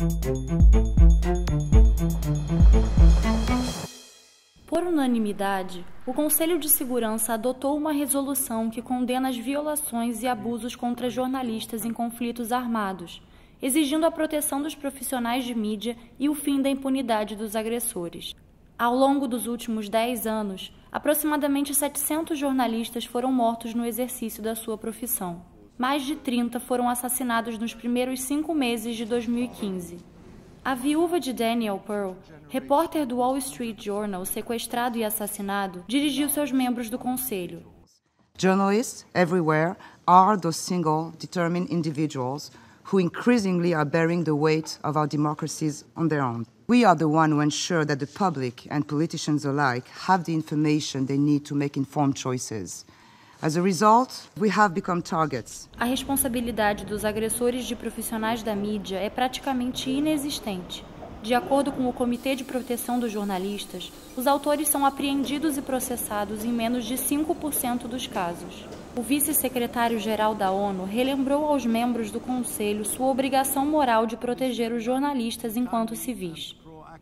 Por unanimidade, o Conselho de Segurança adotou uma resolução que condena as violações e abusos contra jornalistas em conflitos armados, exigindo a proteção dos profissionais de mídia e o fim da impunidade dos agressores. Ao longo dos últimos 10 anos, aproximadamente 700 jornalistas foram mortos no exercício da sua profissão. Mais de 30 foram assassinados nos primeiros 5 meses de 2015. A viúva de Daniel Pearl, repórter do Wall Street Journal sequestrado e assassinado, dirigiu seus membros do conselho. Journalists everywhere are those single, determined individuals who increasingly are bearing the weight of our democracies on their own. We are the ones who ensure that the public and politicians alike have the information they need to make informed choices. As a result, we have become targets. A responsabilidade dos agressores de profissionais da mídia é praticamente inexistente. De acordo com o Comitê de Proteção dos Jornalistas, os autores são apreendidos e processados em menos de 5% dos casos. O vice-secretário-geral da ONU relembrou aos membros do Conselho sua obrigação moral de proteger os jornalistas enquanto civis.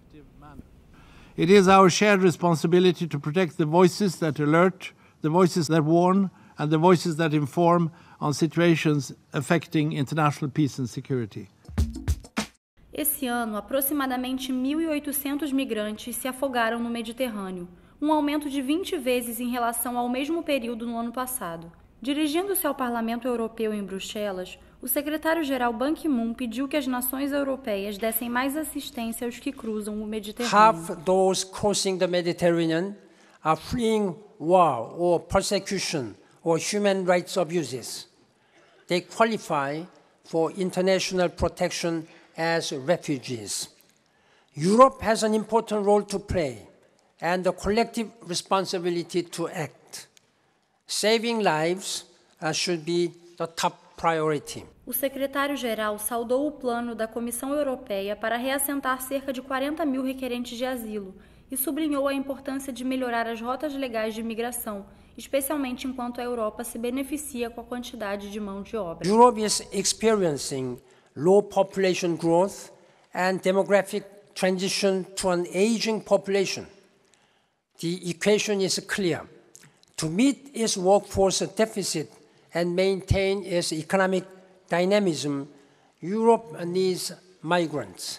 It is our shared responsibility to protect the voices that alert, the voices that warn, and the voices that inform on situations affecting international peace and security. Esse ano, aproximadamente 1.800 migrantes se afogaram no Mediterrâneo, um aumento de 20 vezes em relação ao mesmo período no ano passado. Dirigindo-se ao Parlamento Europeu em Bruxelas, o secretário-geral Ban Ki-moon pediu que as nações europeias dessem mais assistência aos que cruzam o Mediterrâneo. Half those crossing the Mediterranean are fleeing war or persecution or human rights abuses. They qualify for international protection as refugees. Europe has an important role to play and a collective responsibility to act. Saving lives should be the top priority. O secretário-geral saudou o plano da Comissão Europeia para reassentar cerca de 40 mil requerentes de asilo e sublinhou a importância de melhorar as rotas legais de migração, especialmente enquanto a Europa se beneficia com a quantidade de mão de obra. Europe is experiencing low population growth and demographic transition to an aging population. The equation is clear. To meet its workforce deficit and maintain its economic dynamism, Europe needs migrants.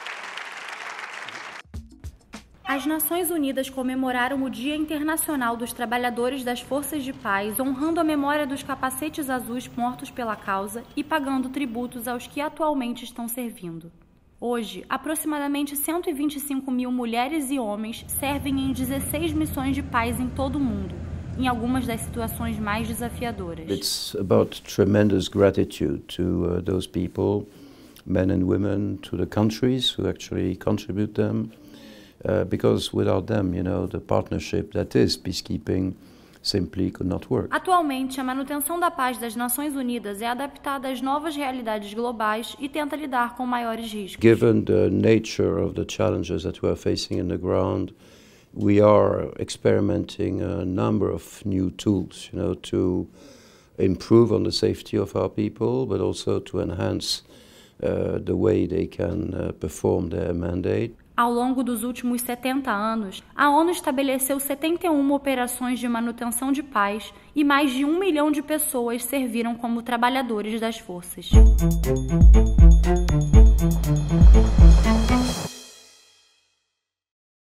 As Nações Unidas comemoraram o Dia Internacional dos Trabalhadores das Forças de Paz, honrando a memória dos capacetes azuis mortos pela causa e pagando tributos aos que atualmente estão servindo. Hoje, aproximadamente 125 mil mulheres e homens servem em 16 missões de paz em todo o mundo, em algumas das situações mais desafiadoras. It's about tremendous gratitude to those people, men and women, to the countries who actually contribute them. Because without them, the partnership that is peacekeeping simply could not work. Atualmente, a manutenção da paz das Nações Unidas é adaptada às novas realidades globais e tenta lidar com maiores riscos. Given the nature of the challenges that we are facing in the ground, we are experimenting a number of new tools, to improve on the safety of our people, but also to enhance the way they can perform their mandate. Ao longo dos últimos 70 anos, a ONU estabeleceu 71 operações de manutenção de paz e mais de 1 milhão de pessoas serviram como trabalhadores das forças.